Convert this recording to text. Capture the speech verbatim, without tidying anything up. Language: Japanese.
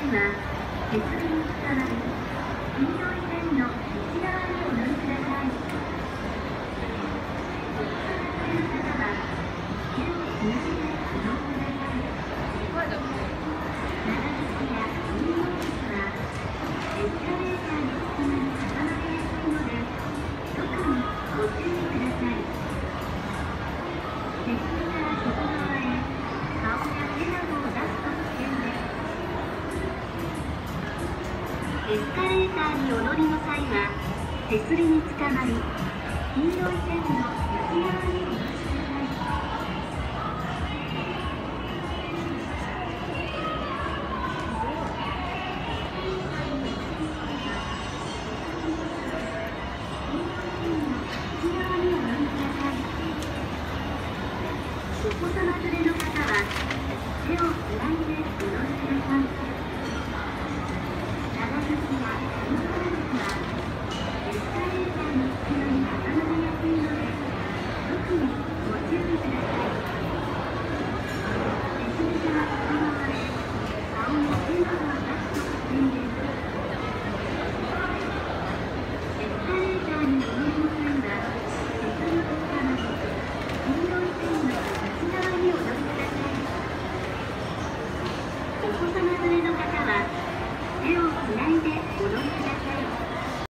は手すりにつかまり、黄色い線の内側にお乗りください。お子様連れの方は手をつないで移動ください。長靴や運動靴はエスカレーターの隙間に挟まれやすいので、特にご注意ください。手すりから外側へ顔や手などを出すと危険です。エスカレーターにお乗りの際は、手すりにつかまり、黄色い線の内側にお乗りください。お子様連れの方は手をつないでお乗りください。長靴や運動靴はエスカレーターの隙間に挟まれやすいので、特にご注意ください。手すりから外側へ顔や手などを出すと危険です。エスカレーターにお乗りの際は手すりにつかまり、黄色い線の内側にお乗りください。お子様連れの方は手をつないでお乗りください。